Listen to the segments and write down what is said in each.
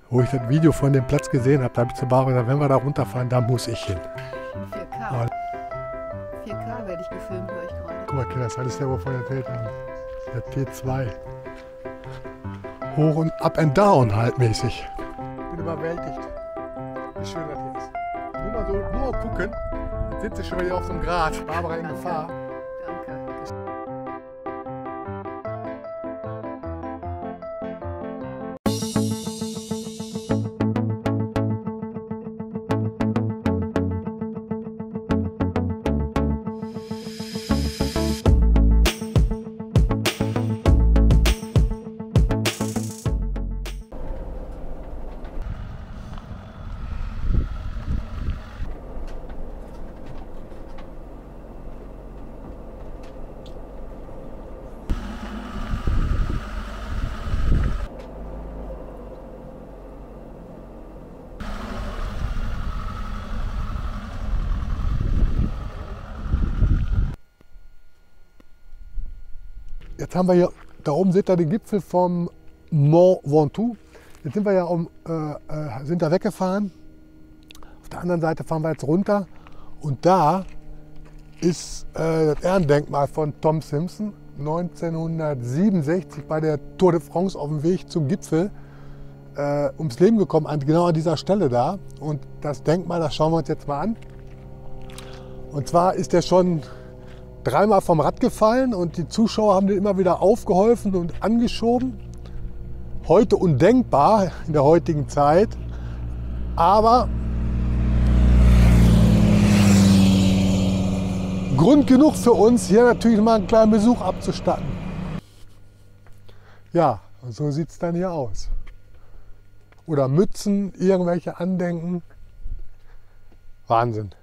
Wo ich das Video von dem Platz gesehen habe, da habe ich zu Barbara gesagt, wenn wir da runterfahren, da muss ich hin. 4K. 4K werde ich gefilmt, höre ich gerade. Guck mal, Kinder, das ist alles der, wovon wir erzählt haben. Der T2. Hoch und up and down halt mäßig. Ich bin überwältigt, wie schön das hier ist. Nur mal gucken, jetzt sitze ich schon wieder auf so einem Grat. Barbara in Gefahr. Danke. Jetzt haben wir hier, da oben seht ihr den Gipfel vom Mont Ventoux. Jetzt sind wir ja sind da weggefahren. Auf der anderen Seite fahren wir jetzt runter. Und da ist das Ehrendenkmal von Tom Simpson 1967 bei der Tour de France auf dem Weg zum Gipfel ums Leben gekommen, genau an dieser Stelle da. Und das Denkmal, das schauen wir uns jetzt mal an. Und zwar ist der schon dreimal vom Rad gefallen und die Zuschauer haben den immer wieder aufgeholfen und angeschoben. Heute undenkbar in der heutigen Zeit, aber Grund genug für uns, hier natürlich mal einen kleinen Besuch abzustatten. Ja, und so sieht es dann hier aus. Oder Mützen, irgendwelche Andenken. Wahnsinn.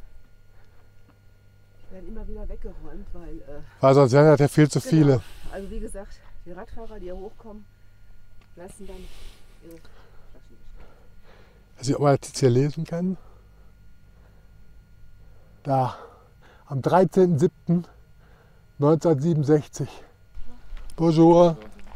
Werden immer wieder weggeräumt, Weil sonst wären das ja viel zu genau. viele. Also wie gesagt, die Radfahrer, die hier hochkommen, lassen dann ihre Flaschen bestehen. Weiß ich, ob man das jetzt hier lesen kann. Da, am 13.07.1967. Bonjour.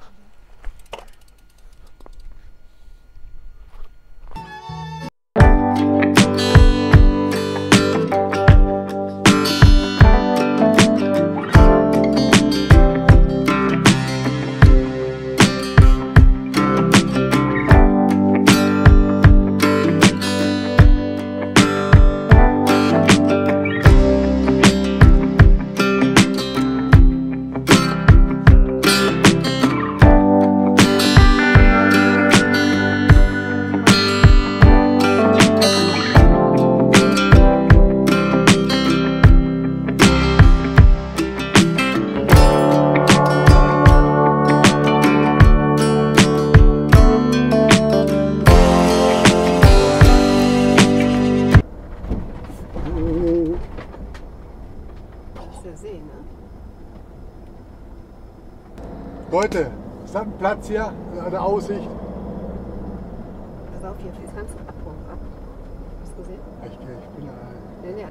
Leute, ist das ein Platz hier? Eine Aussicht? Pass auf, hier fließt ganz Abgrund ab. Hast du gesehen? Ich bin da. Nee.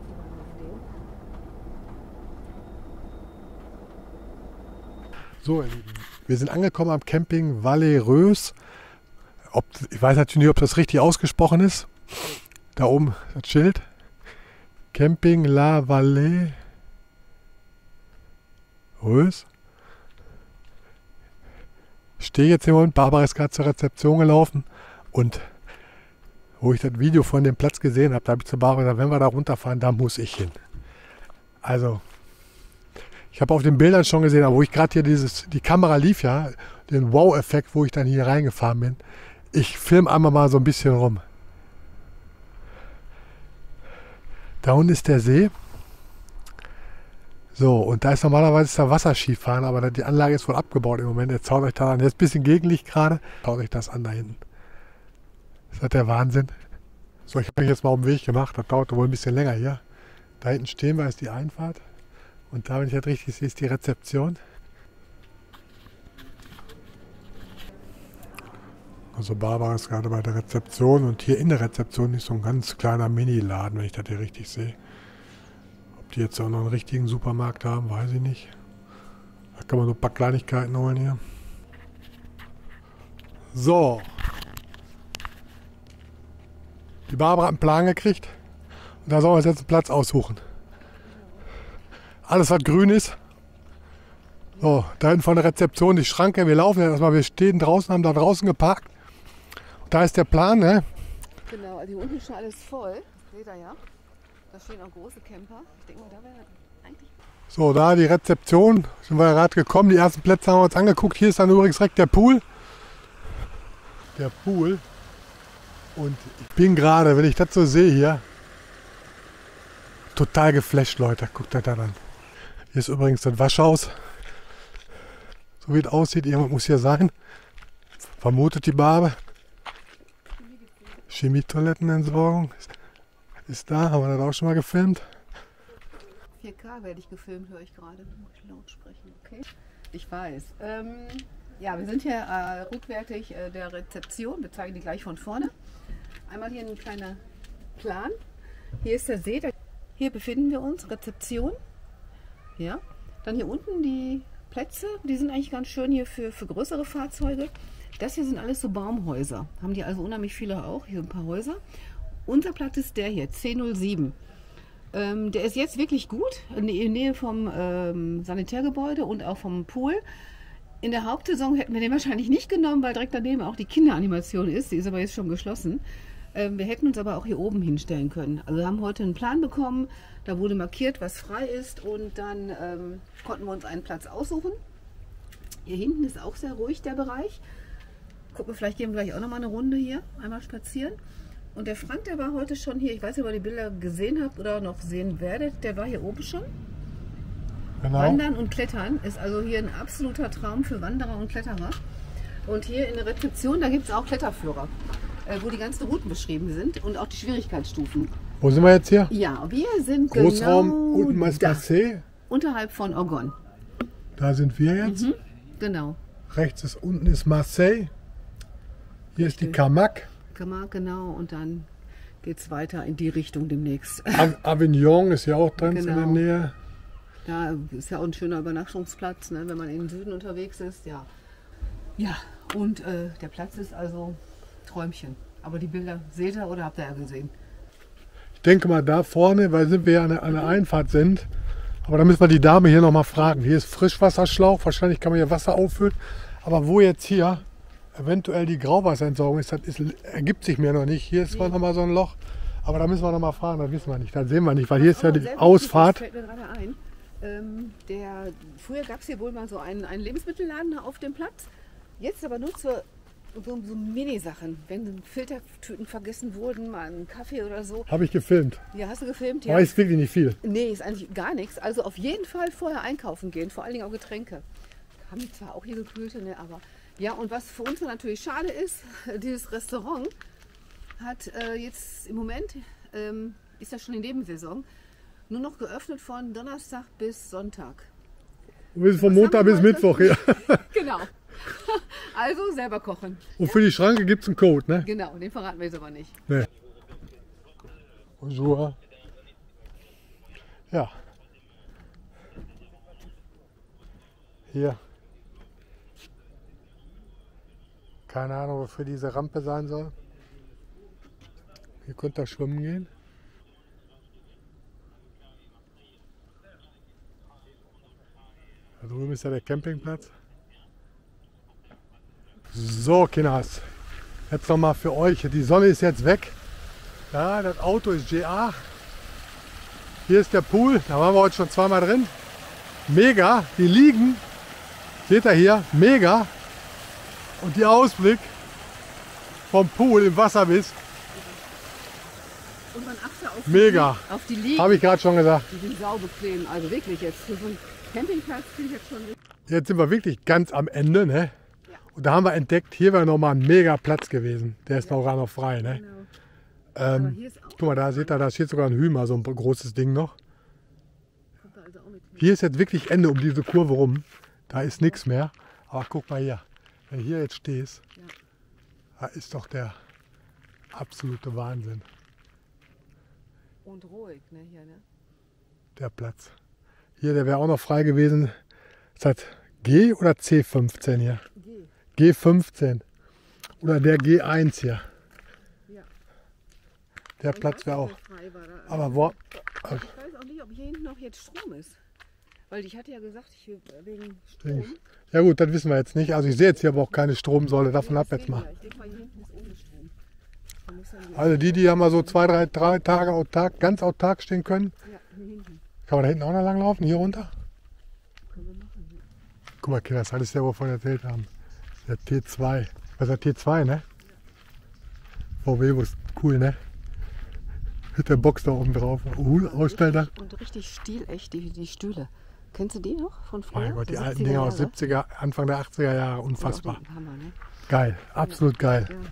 So, ihr Lieben, wir sind angekommen am Camping Vallée-Reuse. Ich weiß natürlich nicht, ob das richtig ausgesprochen ist. Da oben das Schild. Camping La Vallée-Reuse. Ich stehe jetzt hier und Barbara ist gerade zur Rezeption gelaufen. Und wo ich das Video von dem Platz gesehen habe, da habe ich zu Barbara gesagt, wenn wir da runterfahren, da muss ich hin. Also, ich habe auf den Bildern schon gesehen, aber wo ich gerade hier die Kamera lief, ja, den Wow-Effekt, wo ich dann hier reingefahren bin. Ich filme einmal mal so ein bisschen rum. Da unten ist der See. So, und da ist normalerweise das Wasserskifahren, aber die Anlage ist wohl abgebaut im Moment. Jetzt schaut euch da an. Jetzt ist ein bisschen Gegenlicht gerade. Schaut euch das an da hinten. Ist das der Wahnsinn? So, ich habe mich jetzt mal auf den Weg gemacht. Das dauert wohl ein bisschen länger hier. Da hinten stehen wir, ist die Einfahrt. Und da, wenn ich das richtig sehe, ist die Rezeption. Also Barbara ist gerade bei der Rezeption und hier in der Rezeption ist so ein ganz kleiner Mini-Laden, wenn ich das hier richtig sehe. Ob die jetzt auch noch einen richtigen Supermarkt haben, weiß ich nicht. Da kann man so ein paar Kleinigkeiten holen hier. So, Die Barbara hat einen Plan gekriegt. Und da sollen wir uns jetzt einen Platz aussuchen. Alles, was grün ist. So, da hinten von der Rezeption die Schranke. Wir laufen ja erstmal, wir stehen draußen, haben da draußen geparkt. Und da ist der Plan, ne? Genau, also hier unten ist schon alles voll. Das seht ihr ja. Da stehen auch große Camper. Ich denke mal, da wäre eigentlich... So, da die Rezeption. Sind wir gerade gekommen. Die ersten Plätze haben wir uns angeguckt. Hier ist dann übrigens direkt der Pool. Der Pool. Und ich bin gerade, wenn ich das so sehe hier, total geflasht, Leute. Guckt euch das an. Hier ist übrigens das Waschhaus. So wie es aussieht, irgendwas muss hier sein. Vermutet die Barbe. Chemietoilettenentsorgung ist da. Haben wir das auch schon mal gefilmt? 4K werde ich gefilmt, höre ich gerade. Muss ich laut sprechen, okay? Ich weiß. Ja, wir sind hier rückwärtig der Rezeption. Wir zeigen die gleich von vorne. Einmal hier ein kleiner Plan. Hier ist der See. Hier befinden wir uns, Rezeption. Ja. Dann hier unten die Plätze. Die sind eigentlich ganz schön hier für größere Fahrzeuge. Das hier sind alles so Baumhäuser. Haben die also unheimlich viele auch. Hier ein paar Häuser. Unser Platz ist der hier, C07. Der ist jetzt wirklich gut, in der Nähe vom Sanitärgebäude und auch vom Pool. In der Hauptsaison hätten wir den wahrscheinlich nicht genommen, weil direkt daneben auch die Kinderanimation ist. Die ist aber jetzt schon geschlossen. Wir hätten uns aber auch hier oben hinstellen können. Also wir haben heute einen Plan bekommen, da wurde markiert, was frei ist und dann konnten wir uns einen Platz aussuchen. Hier hinten ist auch sehr ruhig der Bereich. Gucken wir, vielleicht gehen wir gleich auch noch mal eine Runde hier, einmal spazieren. Und der Frank, der war heute schon hier, ich weiß nicht, ob ihr die Bilder gesehen habt oder noch sehen werdet, der war hier oben schon. Genau. Wandern und Klettern ist also hier ein absoluter Traum für Wanderer und Kletterer. Und hier in der Rezeption, da gibt es auch Kletterführer, wo die ganzen Routen beschrieben sind und auch die Schwierigkeitsstufen. Wo sind wir jetzt hier? Ja, wir sind Großraum genau unten ist da, Marseille. unterhalb von Orgon. Da sind wir jetzt. Genau. Rechts ist unten ist Marseille. Hier ist die Camargue. Genau, und dann geht es weiter in die Richtung demnächst. Avignon ist ja auch drin in der Genau. Nähe. Da ist ja auch ein schöner Übernachtungsplatz, ne, wenn man in den Süden unterwegs ist. Ja, ja, und der Platz ist also Träumchen. Aber die Bilder seht ihr oder habt ihr ja gesehen? Ich denke mal da vorne, weil wir ja an der Einfahrt sind. Aber da müssen wir die Dame hier nochmal fragen. Hier ist Frischwasserschlauch, wahrscheinlich kann man hier Wasser auffüllen. Aber wo jetzt hier eventuell die Grauwasserentsorgung ist, ergibt sich mir noch nicht. Hier ist zwar nochmal so ein Loch, aber da müssen wir nochmal fragen, das wissen wir nicht. Das sehen wir nicht, weil hier ist ja die Ausfahrt. Das fällt mir gerade ein. Früher gab es hier wohl mal so einen Lebensmittelladen auf dem Platz. Jetzt aber nur so Mini-Sachen. Wenn Filtertüten vergessen wurden, mal einen Kaffee oder so. Habe ich gefilmt. Ja, hast du gefilmt? Ja. Aber ist wirklich nicht viel. Nee, ist eigentlich gar nichts. Also auf jeden Fall vorher einkaufen gehen, vor allen Dingen auch Getränke. Haben die zwar auch hier gekühlte, ne, aber... Ja, und was für uns natürlich schade ist, dieses Restaurant hat jetzt im Moment, ist ja schon in Nebensaison, nur noch geöffnet von Donnerstag bis Sonntag. Und wir sind von Montag bis Mittwoch hier. Genau. Also selber kochen. Und für die Schranke gibt es einen Code, ne? Genau, den verraten wir jetzt aber nicht. Nee. Bonjour. Ja. Hier. Keine Ahnung, wofür diese Rampe sein soll. Hier könnt ihr schwimmen gehen. Da drüben ist ja der Campingplatz. So, Kinders. Jetzt nochmal für euch. Die Sonne ist jetzt weg. Ja, das Auto ist GA. Hier ist der Pool. Da waren wir heute schon zweimal drin. Mega. Die liegen. Seht ihr hier? Mega. Und der Ausblick vom Pool im Wasserbiss. Und man achte auf Mega. Auf die Liegen. Habe ich gerade schon gesagt. Die sind saubequem. Also wirklich jetzt für so einen Campingplatz finde ich jetzt schon... Jetzt sind wir wirklich ganz am Ende. Ne? Ja. Und da haben wir entdeckt, hier wäre nochmal ein mega Platz gewesen. Der ist noch frei. Ne? Genau. Aber hier ist auch... Guck mal, da seht ihr, da steht sogar ein Hümer, so ein großes Ding noch. Kommt da also auch mit hin. Hier ist jetzt wirklich Ende um diese Kurve rum. Da ist nichts mehr. Aber guck mal hier. Wenn du hier jetzt stehst, Ja. da ist doch der absolute Wahnsinn, Und ruhig, ne, hier, ne? der Platz. Hier, der wäre auch noch frei gewesen. Ist das G oder C15 hier? Geh. G15. Oder der G1 hier. Ja. Der Platz wäre auch. Frei war da. Aber wo? Ich weiß auch nicht, ob hier hinten noch jetzt Strom ist. Weil ich hatte ja gesagt, ich will wegen Strom. Ja gut, das wissen wir jetzt nicht. Also ich sehe jetzt hier aber auch keine Stromsäule, davon ab jetzt mal. Ich denke mal, hier hinten ist ohne Strom. Dann muss dann Also die ja mal so 2, 3 Tage autark, ganz autark stehen können. ja, hier hinten. Kann man da hinten auch noch lang laufen, hier runter? Können wir machen. Ja. Guck mal, Kinder, das alles der, wovon wir erzählt haben. Der T2. Was ist der T2, ne? VW-Bus, cool, ne? Mit der Box da oben drauf. Ausstelldach. Und richtig stilecht, die Stühle. Kennst du die noch von früher? Mein Gott, die Der alten 70er Dinger aus Jahre? 70er, Anfang der 80er Jahre, unfassbar. Das ist auch ein Hammer, ne? Geil, absolut geil. Ja.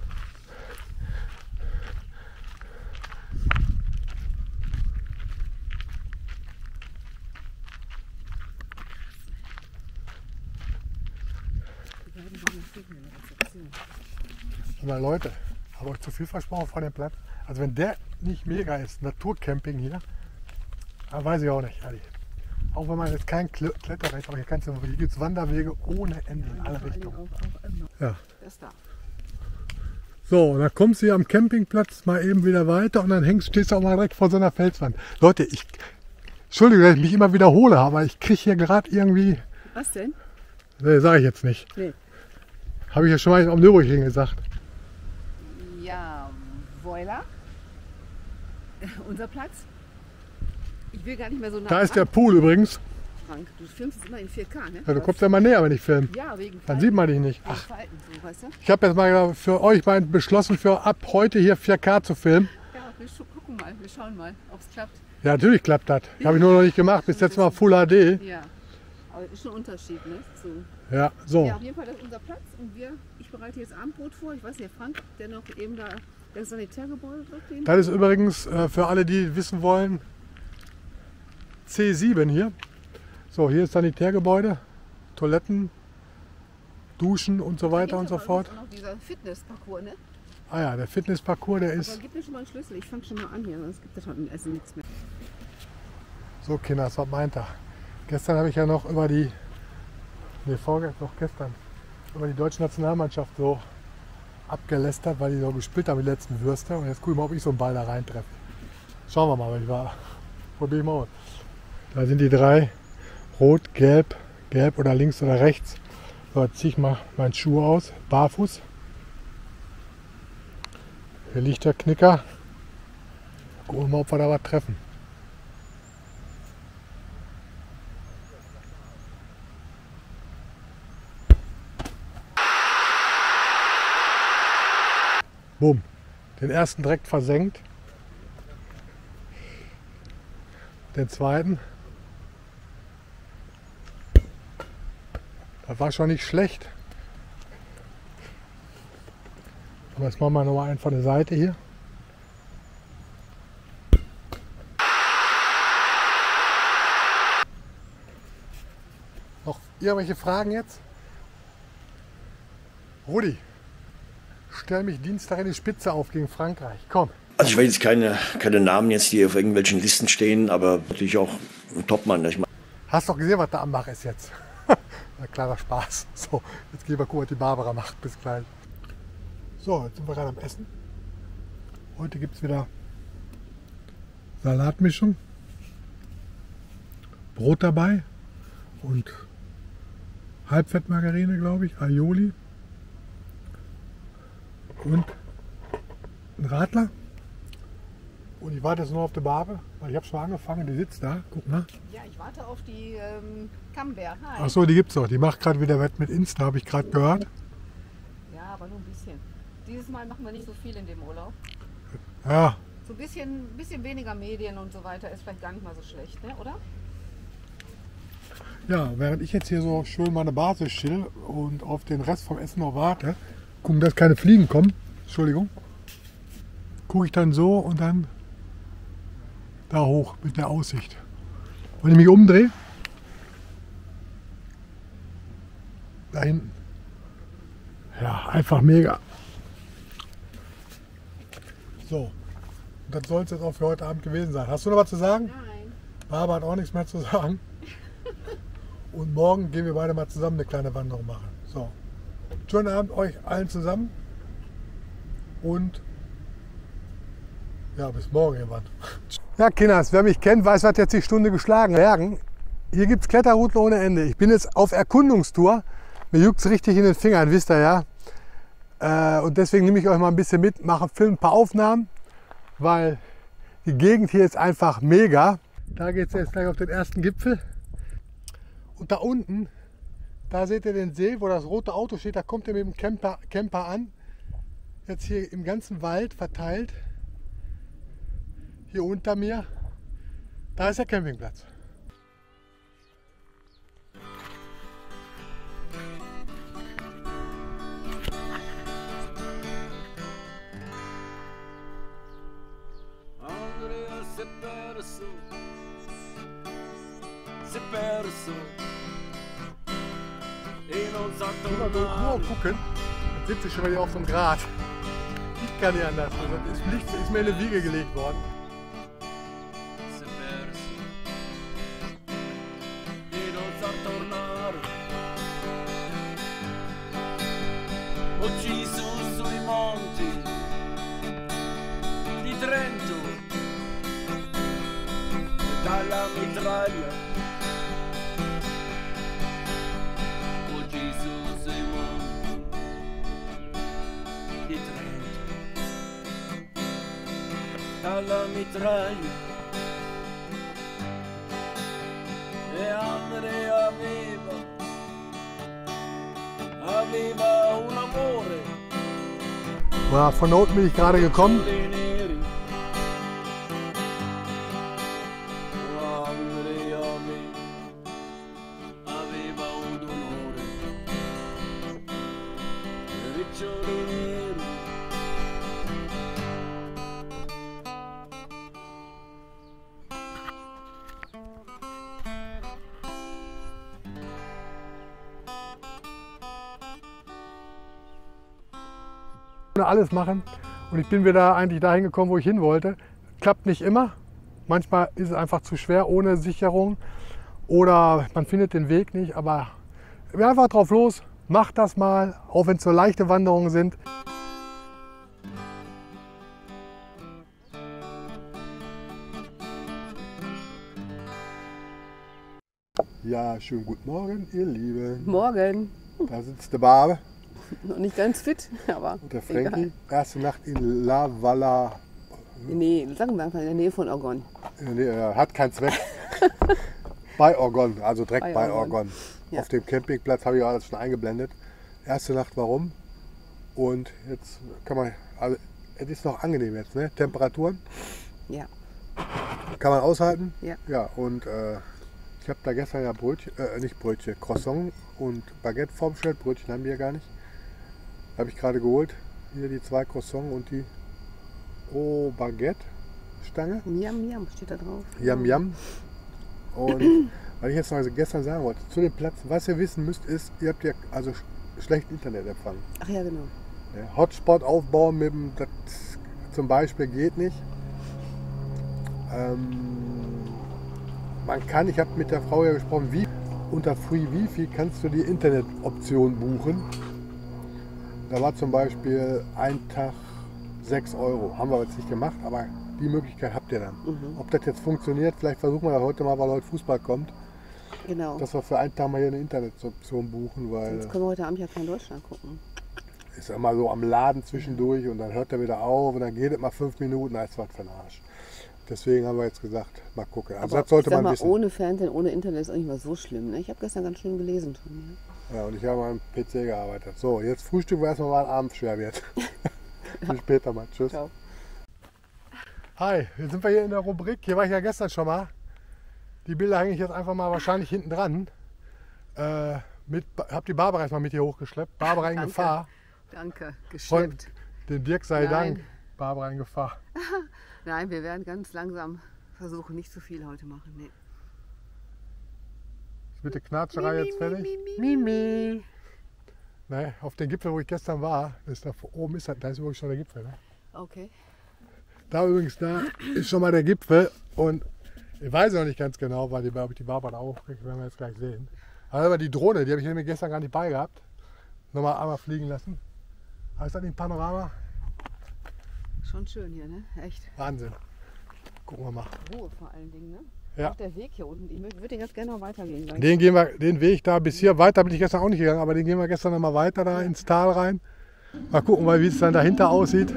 Aber Leute, habe euch zu viel versprochen von dem Platz. Also wenn der nicht mega ist, Naturcamping hier, dann weiß ich auch nicht, ehrlich. Auch wenn man jetzt kein Kletterrecht, aber hier gibt es Wanderwege ohne Ende in alle Richtungen. Ja. Das da. So, und dann kommst du hier am Campingplatz mal eben wieder weiter und dann stehst du auch mal direkt vor so einer Felswand. Leute, Entschuldigung, dass ich mich immer wiederhole, aber ich kriege hier gerade irgendwie... Was denn? Nee, sage ich jetzt nicht. Nee. Habe ich ja schon mal am Nürburgring gesagt. Ja, Voila. Unser Platz. Ich will gar nicht mehr so nah Da ist der dran, Pool übrigens. Frank. Du filmst es immer in 4K, ne? Ja, du kommst ja mal näher, wenn ich filme. Ja, wegen Dann Falten. sieht man dich nicht. Wegen Ach, Falten, so, weißt du? ich habe jetzt mal für euch mal beschlossen, für ab heute hier 4K zu filmen. Ja, gucken mal, wir schauen mal, ob es klappt. Ja, natürlich klappt das. Habe ich nur noch nicht gemacht. Bis jetzt mal Full HD. Ja, aber ist schon ein Unterschied, ne? So. Ja, so. Ja, auf jeden Fall, das ist unser Platz und ich bereite jetzt Abendbrot vor. Ich weiß nicht, der Frank, der noch eben da, das Sanitärgebäude drin. Das ist übrigens für alle, die wissen wollen, C7 hier. So, hier ist Sanitärgebäude, Toiletten, Duschen und so weiter und so fort. Auch noch dieser Fitnessparcours, ne? Ah ja, der Fitnessparcours, der Aber ist... gib mir schon mal einen Schlüssel, ich fange schon mal an hier, sonst gibt es heute im Essen nichts mehr. So Kinder, was meint er? Gestern habe ich ja noch über die... Ne, noch gestern. Über die deutsche Nationalmannschaft so abgelästert, weil die so gespielt haben, die letzten Würste. Und jetzt gucken wir mal, ob ich so einen Ball da reintreffe. Schauen wir mal, wenn ich war. Probier ich mal aus. Da sind die 3. Rot, gelb oder links oder rechts. So, jetzt ziehe ich mal meinen Schuh aus. Barfuß. Hier liegt der Knicker. Gucken wir mal, ob wir da was treffen. Bumm. Den ersten direkt versenkt. Den zweiten. Das war schon nicht schlecht. Aber jetzt machen wir noch mal einen von der Seite hier. Noch irgendwelche Fragen jetzt? Rudi, stell mich Dienstag in die Spitze auf gegen Frankreich. Komm. Also ich will jetzt keine Namen jetzt, die auf irgendwelchen Listen stehen, aber natürlich auch ein Topmann. Ich meine, Hast doch gesehen, was der Ambach ist jetzt. Ein kleiner Spaß. So, jetzt gehen wir gucken, was die Barbara macht. Bis gleich. So, jetzt sind wir gerade am Essen. Heute gibt es wieder Salatmischung, Brot dabei und Halbfettmargarine, glaube ich, Aioli und ein Radler. Und ich warte jetzt nur auf die Barbe, weil ich habe schon angefangen, die sitzt da. Guck mal. Ja, ich warte auf die Camembert. Hi. Achso, die gibt's noch. Die macht gerade wieder was mit Insta, habe ich gerade gehört. Ja, aber nur ein bisschen. Dieses Mal machen wir nicht so viel in dem Urlaub. Ja, So ein bisschen weniger Medien und so weiter ist vielleicht gar nicht mal so schlecht, ne? Oder? ja, während ich jetzt hier so schön meine Basis chill und auf den Rest vom Essen noch warte, gucken, dass keine Fliegen kommen. Entschuldigung. Gucke ich dann so und dann da hoch mit der Aussicht. Wenn ich mich umdrehe, da hinten. Ja, einfach mega. So, und das soll es jetzt auch für heute Abend gewesen sein. Hast du noch was zu sagen? Nein. Barbara hat auch nichts mehr zu sagen. Und morgen gehen wir beide mal zusammen eine kleine Wanderung machen. So, schönen Abend euch allen zusammen und Ja, bis morgen irgendwann. Ja, Kinders, wer mich kennt, weiß, was jetzt die Stunde geschlagen Bergen. Hier gibt es Kletterrouten ohne Ende. Ich bin jetzt auf Erkundungstour. Mir juckt es richtig in den Fingern, wisst ihr ja. Und deswegen nehme ich euch mal ein bisschen mit, filme ein paar Aufnahmen, weil die Gegend hier ist einfach mega. Da geht es jetzt gleich auf den ersten Gipfel. Und da unten, da seht ihr den See, wo das rote Auto steht. Da kommt ihr mit dem Camper an. Jetzt hier im ganzen Wald verteilt. Hier unter mir, da ist der Campingplatz. Nur gucken, jetzt sitze ich schon mal hier auf so einem Grat. Ich kann nicht anders, das ist mir in eine Wiege gelegt worden. Ucciso sui monti di Trento dalla mitraglia. Ucciso sui monti di Trento dalla mitraglia. E Andrea aveva un amore. Ja, von unten bin ich gerade gekommen. Alles machen und ich bin wieder eigentlich dahin gekommen, wo ich hin wollte. Klappt nicht immer. Manchmal ist es einfach zu schwer ohne Sicherung oder man findet den Weg nicht, aber einfach drauf los, macht das mal, auch wenn es so leichte Wanderungen sind. Ja, schönen guten Morgen, ihr Lieben. Morgen. Da sitzt der Barbe. Noch nicht ganz fit, aber. Und der Frankie. Erste Nacht in La Valla. Nee, sagen wir einfach in der Nähe von Orgon. Nee, hat keinen Zweck. Bei Orgon, also direkt bei Orgon. Ja. Auf dem Campingplatz habe ich alles schon eingeblendet. Erste Nacht warum? Und jetzt kann man, also es ist noch angenehm jetzt, ne? Temperaturen. Ja. Kann man aushalten. Ja. Ja, und ich habe da gestern ja Croissant und Baguette vorbestellt. Brötchen haben die ja gar nicht. Habe ich gerade geholt. Hier die 2 Croissant und die Baguette-Stange. Yam Yam steht da drauf. Yam Yam. Und was ich jetzt noch gestern sagen wollte, zu dem Platz, was ihr wissen müsst, ist, ihr habt ja also schlechten Internetempfang. Ach ja, genau. Ja, Hotspot aufbauen mit dem, das zum Beispiel geht nicht. Man kann, ich habe mit der Frau ja gesprochen, wie unter Free Wifi kannst du die Internetoption buchen. Da war zum Beispiel ein Tag 6 €. Haben wir jetzt nicht gemacht, aber die Möglichkeit habt ihr dann. Ob das jetzt funktioniert, vielleicht versuchen wir das heute mal, weil heute Fußball kommt. Genau. Dass wir für einen Tag mal hier eine Internetoption buchen, weil Jetzt können wir heute Abend ja kein Deutschland gucken. ist immer so am Laden zwischendurch und dann hört er wieder auf und dann geht es mal 5 Minuten, da ist was für ein Arsch. Deswegen haben wir jetzt gesagt, mal gucken. Also Aber das sollte ich sag man mal, wissen. ohne Fernsehen, ohne Internet ist auch nicht mal so schlimm. Ne? Ich habe gestern ganz schön gelesen schon. Ne? Ja, und ich habe am PC gearbeitet. So, jetzt Frühstück, weil erstmal mal abends schwer wird. Bis später mal. Tschüss. Ciao. Hi, jetzt sind wir hier in der Rubrik. Hier war ich ja gestern schon mal. Die Bilder hänge ich jetzt einfach mal wahrscheinlich hinten dran. Hab die Barbara erstmal mit hier hochgeschleppt. Barbara in Danke. Gefahr. Danke, Von geschleppt. dem Dirk sei Nein. Dank. Barbara in Gefahr. Nein, wir werden ganz langsam versuchen, nicht zu viel heute machen. Nee. Ist mit der Knatscherei jetzt fertig? Mimi. Ne, auf den Gipfel, wo ich gestern war, ist da oben ist, da ist übrigens schon der Gipfel. Ne? Okay. Da übrigens, da ist schon mal der Gipfel und ich weiß noch nicht ganz genau, weil ob ich die Barbara da hochkriege, werden wir jetzt gleich sehen. Aber die Drohne, die habe ich mir gestern gar nicht bei gehabt. Nochmal einmal fliegen lassen. Aber ist das nicht ein Panorama? Schon schön hier, ne? Echt. Wahnsinn. Gucken wir mal. Ruhe vor allen Dingen, ne? Ja. Auch der Weg hier unten. Ich würde den ganz gerne noch weitergehen. Den Weg da bis hier weiter bin ich gestern auch nicht gegangen, aber den gehen wir gestern noch mal weiter da ins Tal rein. Mal gucken, wie es dann dahinter aussieht.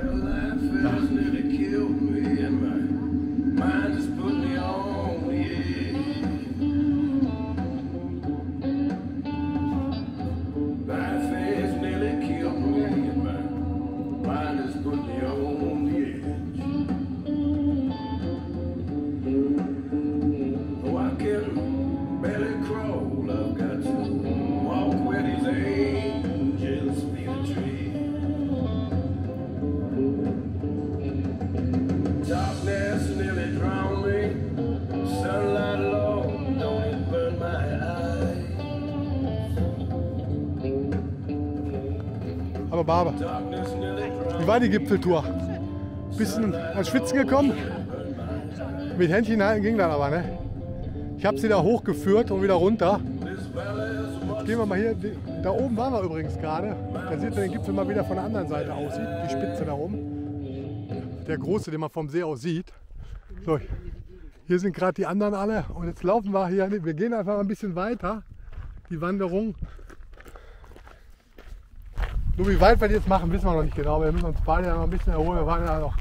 Aber Barbe, wie war die Gipfeltour? Bisschen ans Schwitzen gekommen? Mit Händchen halten ging dann aber, ne? Ich habe sie da hochgeführt und wieder runter. Jetzt gehen wir mal hier, da oben waren wir übrigens gerade. Da sieht man den Gipfel mal wieder von der anderen Seite aussieht, die Spitze da oben. Der große, den man vom See aus sieht. So, hier sind gerade die anderen alle und jetzt laufen wir hier, wir gehen einfach ein bisschen weiter, die Wanderung. Nur wie weit wir die jetzt machen, wissen wir noch nicht genau, aber wir müssen uns beide ja noch ein bisschen erholen. Wir waren ja noch,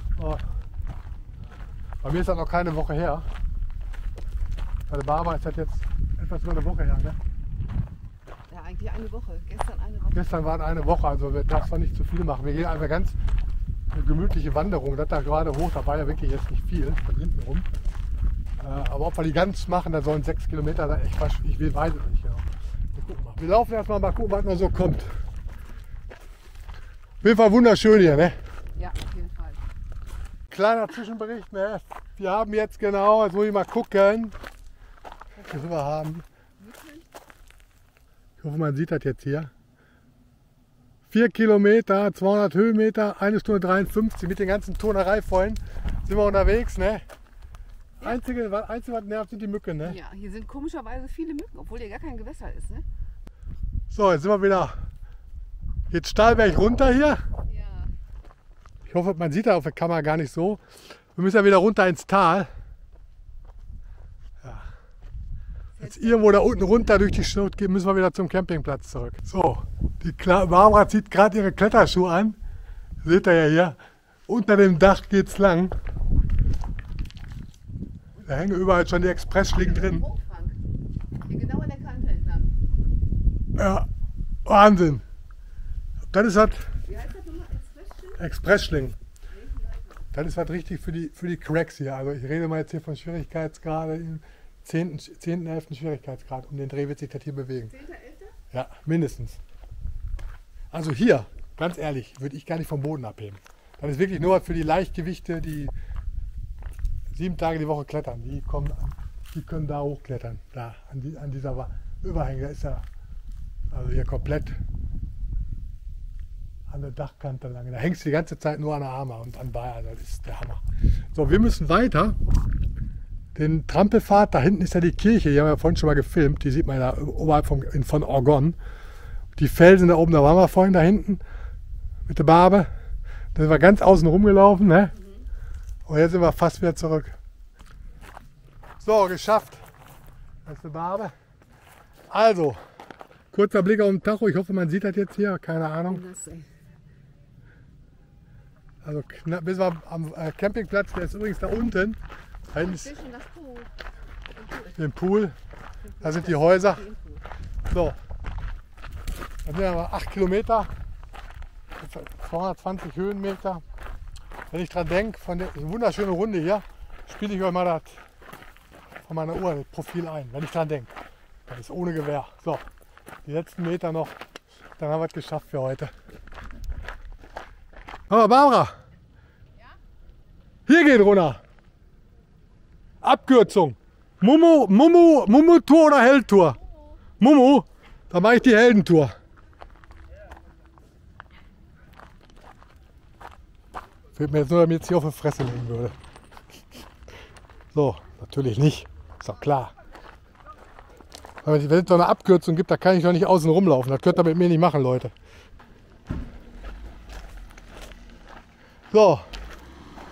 bei mir ist das noch keine Woche her. Bei der Barbara ist das jetzt etwas über eine Woche her, ne? Ja, eigentlich eine Woche. Gestern eine Woche. Gestern war es eine Woche, also wir dürfen nicht zu viel machen. Wir gehen einfach ganz eine gemütliche Wanderung. Das da gerade hoch, da war ja wirklich jetzt nicht viel von hinten rum. Aber ob wir die ganz machen, da sollen 6 Kilometer sein. Ich weiß es nicht genau. Wir gucken mal. Wir laufen erstmal mal gucken, was noch so kommt. Auf jeden Fall wunderschön hier, ne? Ja, auf jeden Fall. Kleiner Zwischenbericht, ne? Wir haben jetzt genau, jetzt muss ich mal gucken, was wir haben. Ich hoffe, man sieht das jetzt hier. 4 Kilometer, 200 Höhenmeter, 1 Stunde 53 mit den ganzen Turnereivollen sind wir unterwegs, ne? Ja. Einzige, was nervt, sind die Mücken, ne? Ja, hier sind komischerweise viele Mücken, obwohl hier gar kein Gewässer ist, ne? So, jetzt sind wir wieder. Jetzt Stahlberg runter hier. Ja. Ich hoffe, man sieht da auf der Kamera gar nicht so. Wir müssen ja wieder runter ins Tal. Ja. Jetzt irgendwo da unten runter durch die Schlucht gehen, müssen wir wieder zum Campingplatz zurück. So, die Barbara zieht gerade ihre Kletterschuhe an. Seht ihr ja hier. Unter dem Dach geht's lang. Da hängen überall schon die Expressschlingen drin. Hochfang. Hier genau an der Kante entlang. Ja, Wahnsinn. Das ist was. Wie heißt das nochmal? Expressschlingen. Das ist was richtig für die Cracks hier. Also ich rede mal jetzt hier von Schwierigkeitsgrade im 10., 11. Schwierigkeitsgrad. Um den Dreh wird sich das hier bewegen. 10.11.? Ja, mindestens. Also hier, ganz ehrlich, würde ich gar nicht vom Boden abheben. Das ist wirklich nur was für die Leichtgewichte, die 7 Tage die Woche klettern. Die können da hochklettern. Da, an dieser Überhänge. Da ist ja also hier komplett an der Dachkante lang. Da hängst du die ganze Zeit nur an der Arme und an Bein. Also das ist der Hammer. So, wir müssen weiter. Den Trampelpfad, da hinten ist ja die Kirche, die haben wir vorhin schon mal gefilmt. Die sieht man da oberhalb von Orgon. Die Felsen da oben, da waren wir vorhin da hinten mit der Barbe. Da sind wir ganz außen rumgelaufen. Ne? Und jetzt sind wir fast wieder zurück. So, geschafft. Das ist eine Barbe. Also, kurzer Blick auf den Tacho. Ich hoffe, man sieht das jetzt hier. Keine Ahnung. Also knapp, bis wir am Campingplatz, der ist übrigens da unten. Da hinten ist den Pool. Da sind die Häuser. So. Dann sind wir aber 8 Kilometer. 220 Höhenmeter. Wenn ich dran denke, von der wunderschönen Runde hier, spiele ich euch mal das von meiner Uhr das Profil ein. Wenn ich dran denke. Das ist ohne Gewehr. So. Die letzten Meter noch. Dann haben wir es geschafft für heute. Aber Barbara, ja? Hier geht runter. Abkürzung. Mumu-Tour oder Heldtour? Mumu, dann mache ich die Heldentour. Fehlt mir jetzt nur, damit ich hier auf die Fresse legen würde. So, natürlich nicht. Ist doch klar. Wenn es so eine Abkürzung gibt, da kann ich doch nicht außen rumlaufen. Das könnt ihr mit mir nicht machen, Leute. So,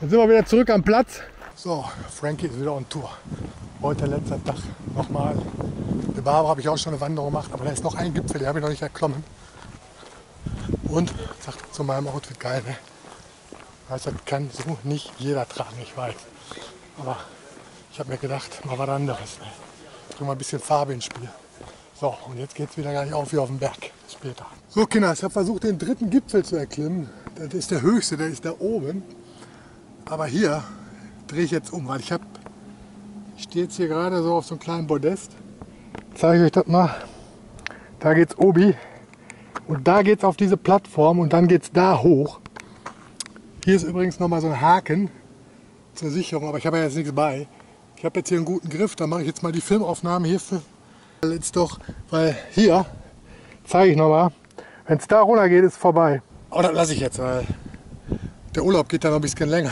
Dann sind wir wieder zurück am Platz. So, Frankie ist wieder on Tour. Heute letzter Tag nochmal. De Barbara habe ich auch schon eine Wanderung gemacht, aber da ist noch ein Gipfel, den habe ich noch nicht erklommen. Und sagt zu meinem Outfit geil, ne? Also, das kann so nicht jeder tragen, ich weiß. Aber ich habe mir gedacht, mal was anderes. Ne? Bring mal ein bisschen Farbe ins Spiel. So, und jetzt geht es wieder gleich auf wie auf dem Berg. Bis später. So Kinder, ich habe versucht, den dritten Gipfel zu erklimmen. Das ist der höchste, der ist da oben. Aber hier drehe ich jetzt um, weil ich stehe jetzt hier gerade so auf so einem kleinen Podest. Zeige ich euch das mal. Da geht's obi. Und da geht's auf diese Plattform und dann geht's da hoch. Hier ist übrigens nochmal so ein Haken zur Sicherung, aber ich habe ja jetzt nichts bei. Ich habe jetzt hier einen guten Griff, da mache ich jetzt mal die Filmaufnahme hierfür. Jetzt doch, weil hier, zeige ich nochmal, wenn es da runter geht, ist es vorbei. Aber das lasse ich jetzt, weil der Urlaub geht dann noch ein bisschen länger.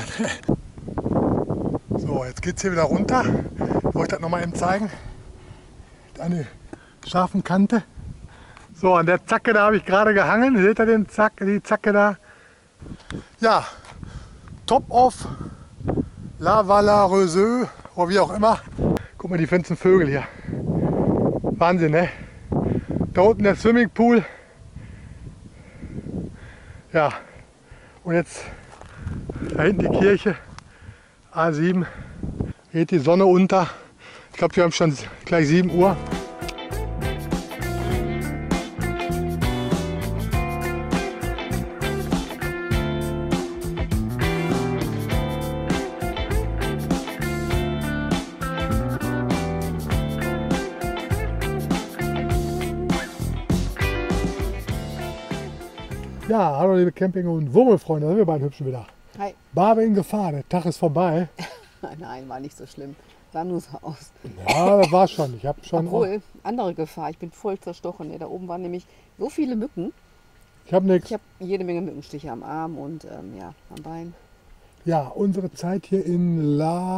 So, jetzt geht es hier wieder runter. Ich wollte euch das nochmal eben zeigen. Eine scharfen Kante. So, an der Zacke da habe ich gerade gehangen. Seht ihr die Zacke da? Ja, Top of La Vallereuse, oder wie auch immer. Guck mal, die ganzen Vögel hier. Wahnsinn, ne? Da unten der Swimmingpool. Ja, und jetzt da hinten die Kirche. A7. Geht die Sonne unter. Ich glaube, wir haben schon gleich 7 Uhr. Ja, hallo liebe Camping- und Wurmelfreunde, da sind wir beiden Hübschen wieder. Hi. Barbe in Gefahr, der Tag ist vorbei. Nein, war nicht so schlimm. Sah nur so aus. Ja, das war schon. Ich habe schon. Obwohl, andere Gefahr. Ich bin voll zerstochen. Ne? Da oben waren nämlich so viele Mücken. Ich habe nichts. Ich habe jede Menge Mückenstiche am Arm und ja, am Bein. Ja, unsere Zeit hier in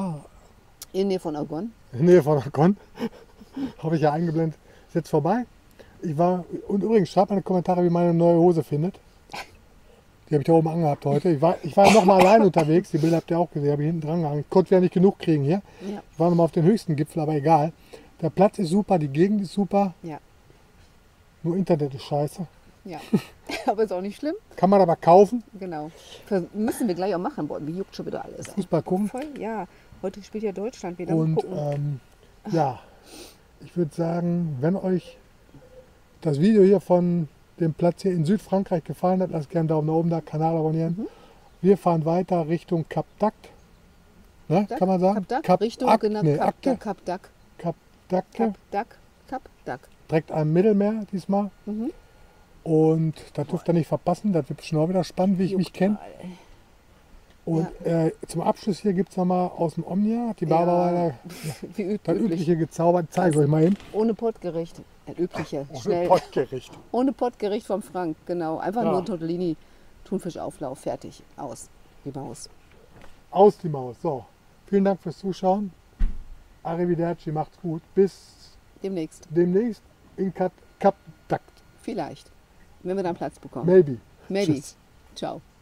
In der von Argonne. in Nähe von Argonne, habe ich ja eingeblendet, ist jetzt vorbei. Und übrigens, schreibt mal in die Kommentare, wie meine neue Hose findet. Die habe ich da oben angehabt heute. Ich war noch mal allein unterwegs, die Bilder habt ihr auch gesehen, habe ich hinten dran gehangen. Ich konnte ja nicht genug kriegen hier. Ja. Ich war noch mal auf den höchsten Gipfel, aber egal. Der Platz ist super, die Gegend ist super, Ja. nur Internet ist scheiße. Ja. Aber ist auch nicht schlimm. Kann man aber kaufen, Genau. Müssen wir gleich auch machen. Boah, mir juckt schon wieder alles. Fußball gucken. Voll, ja. Heute spielt ja Deutschland wieder. Und Gucken. ja, ich würde sagen, wenn euch das Video hier von dem Platz hier in Südfrankreich gefallen hat, lasst gerne einen Daumen nach oben da, Kanal abonnieren. Wir fahren weiter Richtung Cap d'Agde. Ne, kann man sagen? Cap d'Agde, Richtung Agde, genau, nee, Cap Agde. Cap d'Agde. Cap d'Agde, Cap d'Agde. direkt am Mittelmeer diesmal. Mhm. Und das dürft ihr nicht verpassen, das wird bestimmt auch wieder spannend, wie ich mich kenne. Und zum Abschluss hier gibt es nochmal aus dem Omnia, hat die Barbara Wie das üblich. übliche gezaubert. Zeige ich euch mal hin. Ohne Pottgericht. Das übliche. Ohne Schnell. Pottgericht. Ohne Pottgericht vom Frank, genau. Einfach Ja. nur Tortellini, Thunfischauflauf, fertig. Aus. Die Maus. Aus die Maus. So, vielen Dank fürs Zuschauen. Arrivederci, macht's gut. Bis Demnächst. demnächst in Cap d'Agde. Vielleicht. Wenn wir dann Platz bekommen. Maybe. Maybe. Tschüss. Ciao.